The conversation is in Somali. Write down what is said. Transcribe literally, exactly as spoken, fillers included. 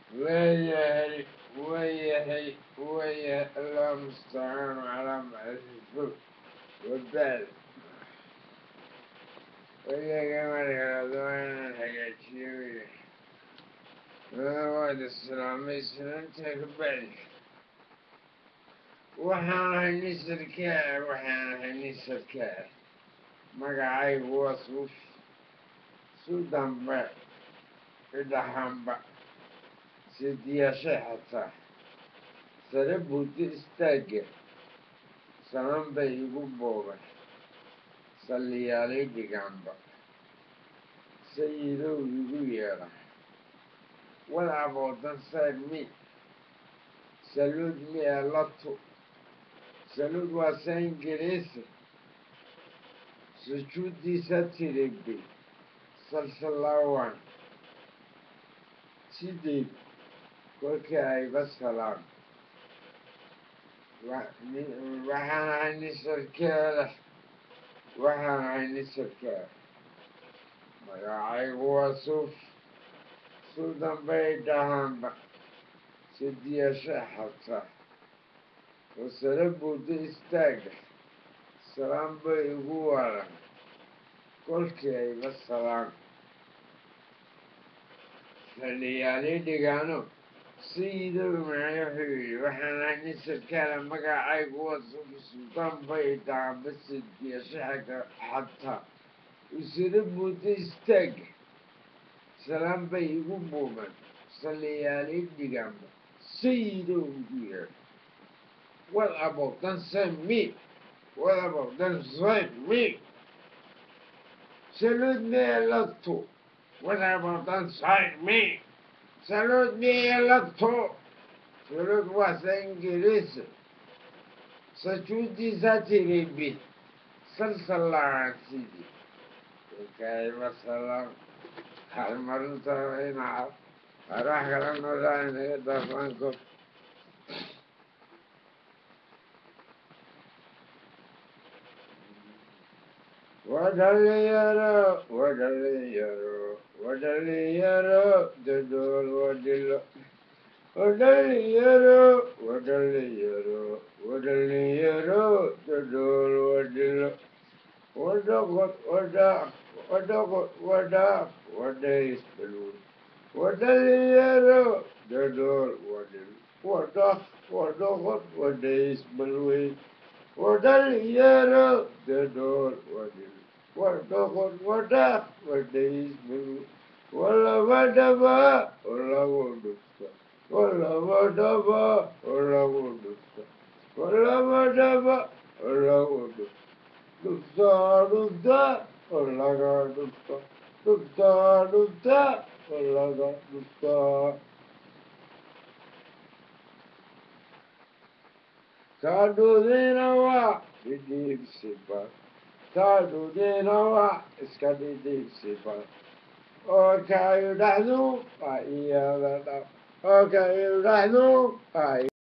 وياهي وياهي ويا الله المستعان على ما يصفون والبال ويا جمال الأذوان الحاجاتية وواد السلامي سنتك بالي waxaan ahay sarkaal waxaan ahay sarkaal magacaygu waa suuf sudanba idhaxanba sidiyashay xataa sare buuti istaagga saman bay igu booban salliyaalay dhigaanba sayidow igu yeedha walaboodan saarmi saluud miya latu saluud waa sa ingiriisi sujuuddiisa tirigbi salsalaawan sideed kolkii ayba salaam waxaan ahay nin sarkaala waxaan ahay nin sarkaala magacaygu waa suuf suudan bay dhahaanba sidiyasha xataa wasare buuda istaagga salaam bay igu waran kolkii ayba salaam salliyaalay dhigaano sayidow macna wuxuu yidhi waxaan ahay nin sarkaala magacaygu waa suuf suudan bay dhahaanba sidiyasha xataa wasare buuda istaagga salaam bay igu buuban salliyaalay dhigaanba sayidow igu yeedha What about don't say me? What about don't say me? Salute me a lot too. What about don't say me? Salute me a lot too. Salute was English. Sachuti satiribi. Salsalara sidi. Okay, wassalam. Halmaruta ina. Arahgaran olayne dafanko. Wadaliyaro, wadaliyaro, wadaliyaro, dadol wadilo. Wadaliyaro, wadaliyaro, wadaliyaro, dadol wadilo. Wadagot, wadak, wadagot, wadak, wadais belur. Wadaliyaro, dadol wadilo. Wadak, wadagot, wadais belur. Wadaliyaro, dadol wadilo. Wadagot wadak wadais belu wala wadaba wala wadusta wala wadaba wala wadusta wala wadaba wala wadusta dusta dusta wala dusta dusta dusta wala dusta kadu dinawa didib sipa Kadu dinawa iska dhidhibsiba oo kayu dhaxdu waa iyada dhab oo kayu dhaxdu waa